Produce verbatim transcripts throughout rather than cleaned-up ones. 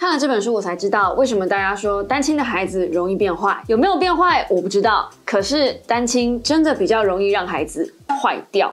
看了这本书，我才知道为什么大家说单亲的孩子容易变坏。有没有变坏我不知道，可是单亲真的比较容易让孩子坏掉。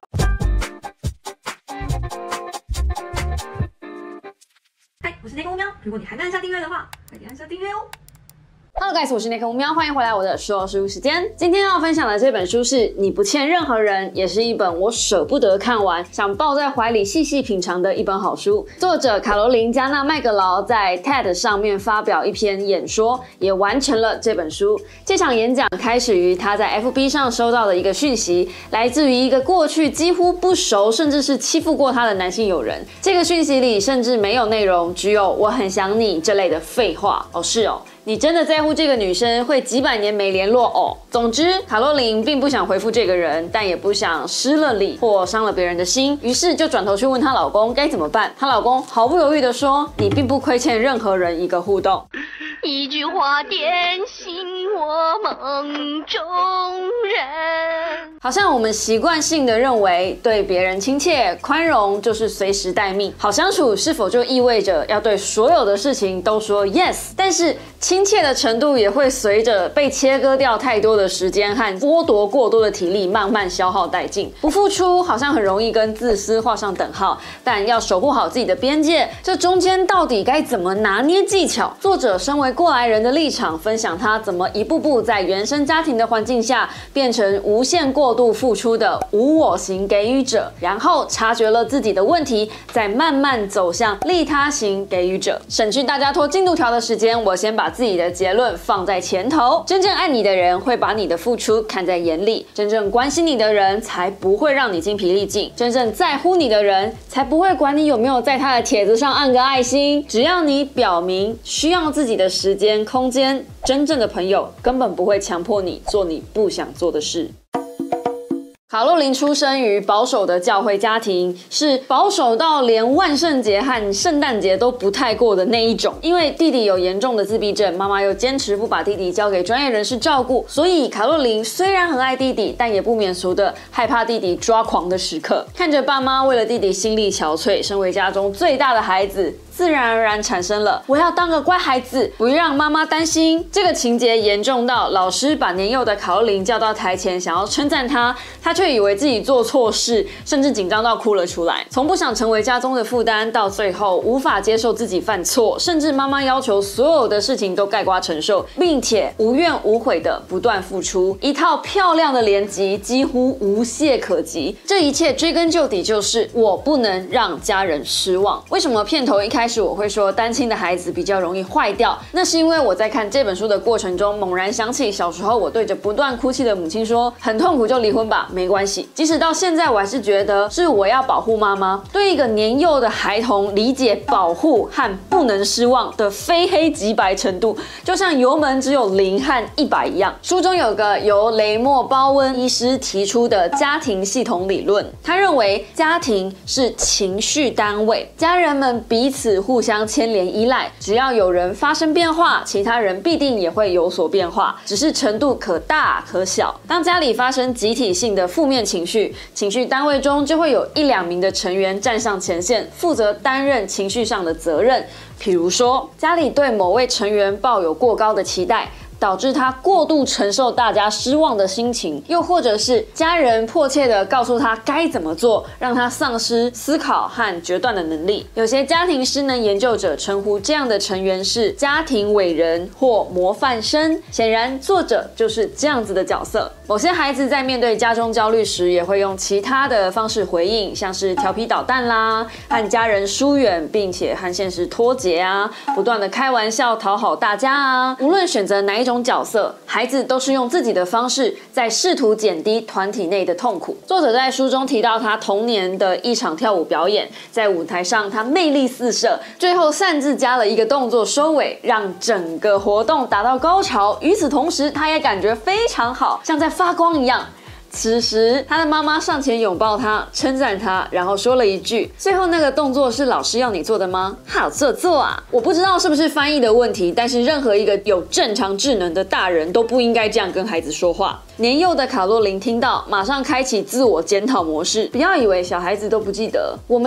嗨，我是内功喵。如果你还没按下订阅的话，快点按下订阅哦。 Hello guys， 我是内科喵，欢迎回来我的说书时间。今天要分享的这本书是《你不欠任何人》，也是一本我舍不得看完，想抱在怀里细细品尝的一本好书。作者卡罗琳·加纳麦格劳在 T E D 上面发表一篇演说，也完成了这本书。这场演讲开始于他在 F B 上收到的一个讯息，来自于一个过去几乎不熟，甚至是欺负过他的男性友人。这个讯息里甚至没有内容，只有我很想你这类的废话。哦，是哦。你真的在乎这个女生会几百年没联络哦？总之，卡洛琳并不想回复这个人，但也不想失了礼或伤了别人的心，于是就转头去问她老公该怎么办。她老公毫不犹豫地说：“你并不亏欠任何人一个互动。” 一句话点醒我梦中人。 好像我们习惯性的认为，对别人亲切、宽容就是随时待命，好相处是否就意味着要对所有的事情都说 yes？ 但是亲切的程度也会随着被切割掉太多的时间和剥夺过多的体力，慢慢消耗殆尽。不付出好像很容易跟自私画上等号，但要守护好自己的边界，这中间到底该怎么拿捏技巧？作者身为过来人的立场，分享他怎么一步步在原生家庭的环境下变成无限过度付出的无我型给予者，然后察觉了自己的问题，再慢慢走向利他型给予者。省去大家拖进度条的时间，我先把自己的结论放在前头。真正爱你的人会把你的付出看在眼里，真正关心你的人才不会让你精疲力尽，真正在乎你的人才不会管你有没有在他的帖子上按个爱心。只要你表明需要自己的时间空间，真正的朋友根本不会强迫你做你不想做的事。卡洛琳出生于保守的教会家庭，是保守到连万圣节和圣诞节都不太过的那一种。因为弟弟有严重的自闭症，妈妈又坚持不把弟弟交给专业人士照顾，所以卡洛琳虽然很爱弟弟，但也不免俗的害怕弟弟抓狂的时刻。看着爸妈为了弟弟心力憔悴，身为家中最大的孩子，自然而然产生了我要当个乖孩子，不让妈妈担心。这个情节严重到老师把年幼的卡洛琳叫到台前，想要称赞她，她却以为自己做错事，甚至紧张到哭了出来。从不想成为家中的负担，到最后无法接受自己犯错，甚至妈妈要求所有的事情都概括承受，并且无怨无悔的不断付出，一套漂亮的连击几乎无懈可击。这一切追根究底就是我不能让家人失望。为什么片头一开始我会说单亲的孩子比较容易坏掉？那是因为我在看这本书的过程中，猛然想起小时候我对着不断哭泣的母亲说：“很痛苦就离婚吧，没关系。”即使到现在，我还是觉得是我要保护妈妈。对一个年幼的孩童理解保护和不能失望的非黑即白程度，就像油门只有零和一百一样。书中有个由雷莫·鲍温医师提出的家庭系统理论，他认为家庭是情绪单位，家人们彼此互相牵连依赖，只要有人发生变化，其他人必定也会有所变化，只是程度可大可小。当家里发生集体性的负面情绪，情绪单位中就会有一两名的成员站上前线，负责担任情绪上的责任。比如说，家里对某位成员抱有过高的期待，导致他过度承受大家失望的心情，又或者是家人迫切地告诉他该怎么做，让他丧失思考和决断的能力。有些家庭失能研究者称呼这样的成员是家庭伟人或模范生，显然作者就是这样子的角色。某些孩子在面对家中焦虑时，也会用其他的方式回应，像是调皮捣蛋啦，和家人疏远，并且和现实脱节啊，不断的开玩笑讨好大家啊。无论选择哪一种角色，孩子都是用自己的方式在试图减低团体内的痛苦。作者在书中提到他童年的一场跳舞表演，在舞台上他魅力四射，最后擅自加了一个动作收尾，让整个活动达到高潮。与此同时，他也感觉非常好，像在发光一样。此时，他的妈妈上前拥抱他，称赞他，然后说了一句：“最后那个动作是老师要你做的吗？好做作啊！”我不知道是不是翻译的问题，但是任何一个有正常智能的大人都不应该这样跟孩子说话。年幼的卡洛琳听到，马上开启自我检讨模式。不要以为小孩子都不记得，我们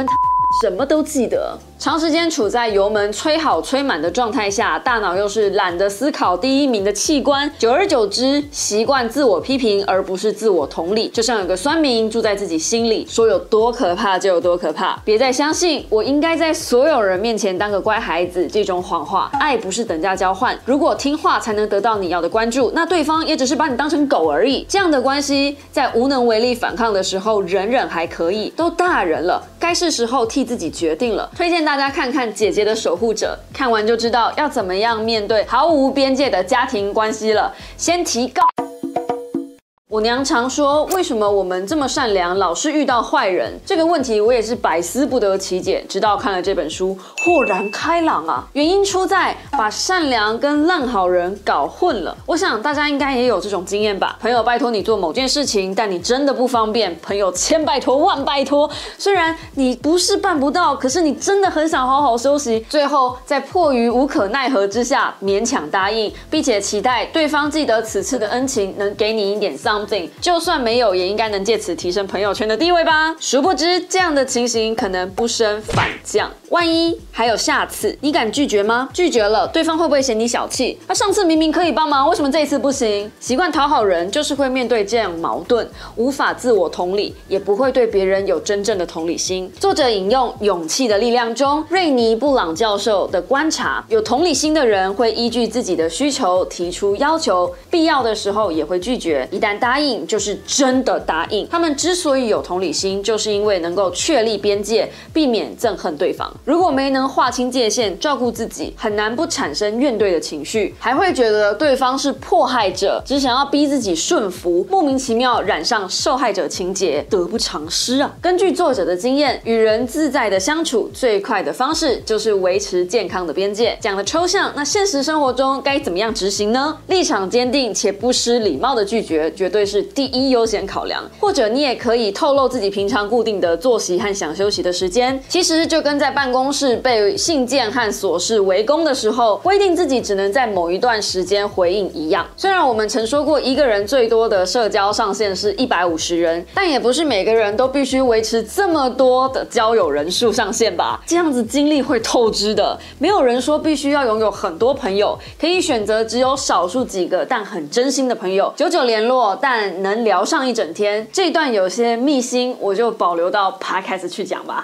什么都记得。长时间处在油门吹好吹满的状态下，大脑又是懒得思考第一名的器官，久而久之，习惯自我批评而不是自我同理，就像有个酸民住在自己心里，说有多可怕就有多可怕。别再相信我应该在所有人面前当个乖孩子这种谎话。爱不是等价交换，如果听话才能得到你要的关注，那对方也只是把你当成狗而已。这样的关系，在无能为力反抗的时候，忍忍还可以，都大人了，该是时候替自己决定了。推荐大家看看《姐姐的守护者》，看完就知道要怎么样面对毫无边界的家庭关系了。先提告。我娘常说，为什么我们这么善良，老是遇到坏人？这个问题我也是百思不得其解，直到看了这本书，豁然开朗啊！原因出在把善良跟烂好人搞混了。我想大家应该也有这种经验吧？朋友拜托你做某件事情，但你真的不方便，朋友千拜托万拜托，虽然你不是办不到，可是你真的很想好好休息，最后在迫于无可奈何之下勉强答应，并且期待对方记得此次的恩情，能给你一点something。就算没有，也应该能借此提升朋友圈的地位吧。殊不知，这样的情形可能不升反降。万一还有下次，你敢拒绝吗？拒绝了，对方会不会嫌你小气？他上次明明可以帮忙，为什么这一次不行？习惯讨好人，就是会面对这样矛盾，无法自我同理，也不会对别人有真正的同理心。作者引用《勇气的力量》中瑞尼·布朗教授的观察，有同理心的人会依据自己的需求提出要求，必要的时候也会拒绝。一旦答应，就是真的答应。他们之所以有同理心，就是因为能够确立边界，避免憎恨对方。如果没能划清界限，照顾自己，很难不产生怨怼的情绪，还会觉得对方是迫害者，只想要逼自己顺服，莫名其妙染上受害者情节，得不偿失啊！根据作者的经验，与人自在的相处，最快的方式就是维持健康的边界。讲的抽象，那现实生活中该怎么样执行呢？立场坚定且不失礼貌的拒绝，绝对是第一优先考量。或者你也可以透露自己平常固定的作息和想休息的时间，其实就跟在办公室被信件和琐事围攻的时候，规定自己只能在某一段时间回应一样。虽然我们曾说过一个人最多的社交上限是一百五十人，但也不是每个人都必须维持这么多的交友人数上限吧？这样子精力会透支的。没有人说必须要拥有很多朋友，可以选择只有少数几个但很真心的朋友，久久联络，但能聊上一整天。这段有些秘辛，我就保留到 podcast 去讲吧。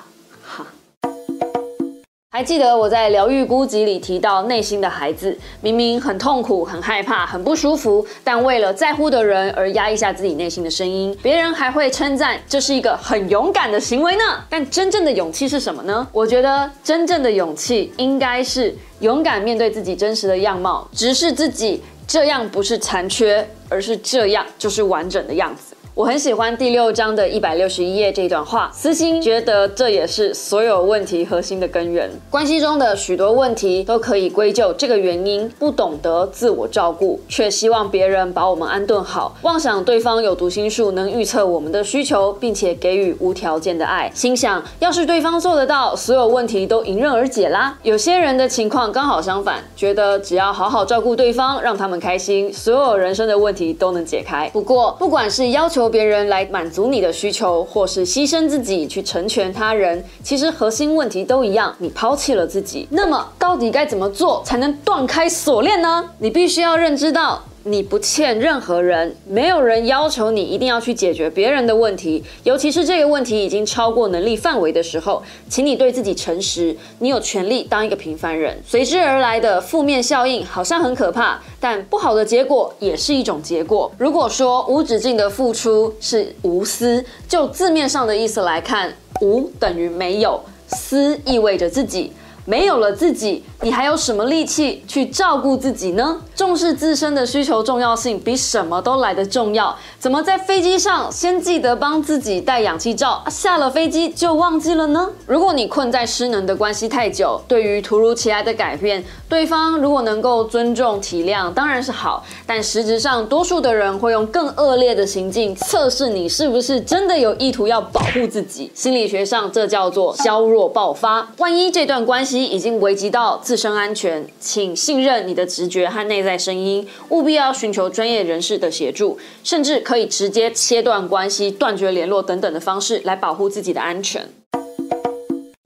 还记得我在疗愈孤寂里提到，内心的孩子明明很痛苦、很害怕、很不舒服，但为了在乎的人而压抑下自己内心的声音，别人还会称赞这是一个很勇敢的行为呢。但真正的勇气是什么呢？我觉得真正的勇气应该是勇敢面对自己真实的样貌，直视自己，这样不是残缺，而是这样就是完整的样子。我很喜欢第六章的一百六十一页这段话，私心觉得这也是所有问题核心的根源。关系中的许多问题都可以归咎这个原因：不懂得自我照顾，却希望别人把我们安顿好，妄想对方有读心术能预测我们的需求，并且给予无条件的爱，心想要是对方做得到，所有问题都迎刃而解啦。有些人的情况刚好相反，觉得只要好好照顾对方，让他们开心，所有人生的问题都能解开。不过，不管是要求别人来满足你的需求，或是牺牲自己去成全他人，其实核心问题都一样，你抛弃了自己。那么到底该怎么做才能断开锁链呢？你必须要认知到，你不欠任何人，没有人要求你一定要去解决别人的问题，尤其是这个问题已经超过能力范围的时候，请你对自己诚实，你有权利当一个平凡人。随之而来的负面效应好像很可怕，但不好的结果也是一种结果。如果说无止境的付出是无私，就字面上的意思来看，无等于没有，私意味着自己。没有了自己，你还有什么力气去照顾自己呢？重视自身的需求重要性比什么都来得重要。怎么在飞机上先记得帮自己戴氧气罩，下了飞机就忘记了呢？如果你困在失能的关系太久，对于突如其来的改变，对方如果能够尊重体谅，当然是好。但实质上，多数的人会用更恶劣的行径测试你是不是真的有意图要保护自己。心理学上，这叫做削弱爆发。万一这段关系已经危及到自身安全，请信任你的直觉和内在声音，务必要寻求专业人士的协助，甚至可以直接切断关系、断绝联络等等的方式来保护自己的安全。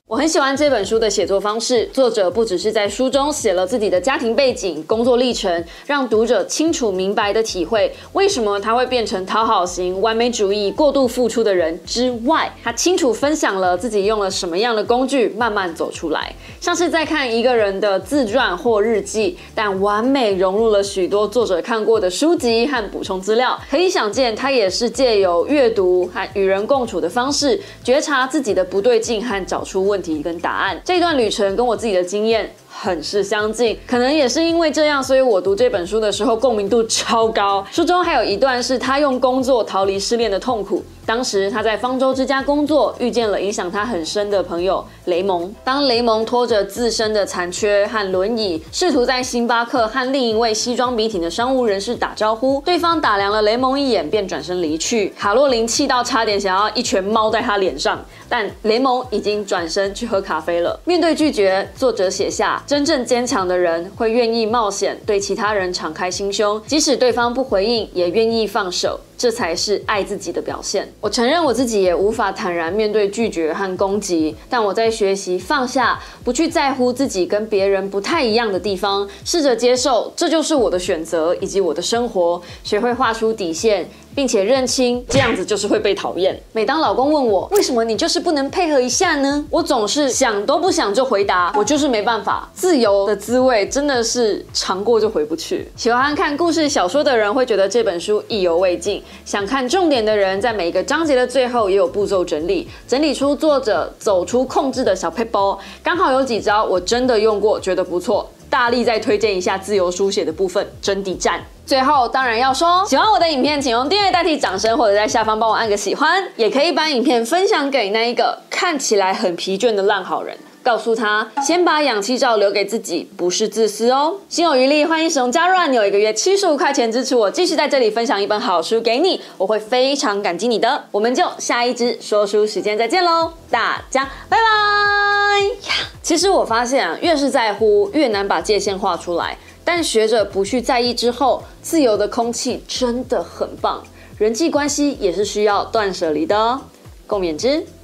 我很喜欢这本书的写作方式，作者不只是在书中写了自己的家庭背景、工作历程，让读者清楚明白的体会为什么他会变成讨好型、完美主义、过度付出的人之外，他清楚分享了自己用了什么样的工具慢慢走出来，像是在看一个人的自传或日记，但完美融入了许多作者看过的书籍和补充资料。可以想见，他也是借由阅读和与人共处的方式，觉察自己的不对劲和找出问题。问题跟答案，这段旅程跟我自己的经验很是相近，可能也是因为这样，所以我读这本书的时候共鸣度超高。书中还有一段是他用工作逃离失恋的痛苦。当时他在方舟之家工作，遇见了影响他很深的朋友雷蒙。当雷蒙拖着自身的残缺和轮椅，试图在星巴克和另一位西装笔挺的商务人士打招呼，对方打量了雷蒙一眼，便转身离去。卡洛琳气到差点想要一拳猫在他脸上，但雷蒙已经转身去喝咖啡了。面对拒绝，作者写下：真正坚强的人会愿意冒险，对其他人敞开心胸，即使对方不回应，也愿意放手。这才是爱自己的表现。我承认我自己也无法坦然面对拒绝和攻击，但我在学习放下，不去在乎自己跟别人不太一样的地方，试着接受这就是我的选择以及我的生活，学会画出底线，并且认清这样子就是会被讨厌。每当老公问我为什么你就是不能配合一下呢，我总是想都不想就回答，我就是没办法。自由的滋味真的是尝过就回不去。喜欢看故事小说的人会觉得这本书意犹未尽，想看重点的人在每一个章节的最后也有步骤整理，整理出作者走出控制的小撇步，刚好有几招我真的用过，觉得不错。大力再推荐一下自由书写的部分，真的赞。最后当然要说，喜欢我的影片请用订阅代替掌声，或者在下方帮我按个喜欢，也可以把影片分享给那一个看起来很疲倦的烂好人，告诉他先把氧气罩留给自己，不是自私哦。心有余力，欢迎使用加入按钮，一个月七十五块钱支持我，继续在这里分享一本好书给你，我会非常感激你的。我们就下一支说书时间再见喽，大家拜拜。其实我发现啊，越是在乎，越难把界限画出来。但学着不去在意之后，自由的空气真的很棒。人际关系也是需要断舍离的哦。共勉之。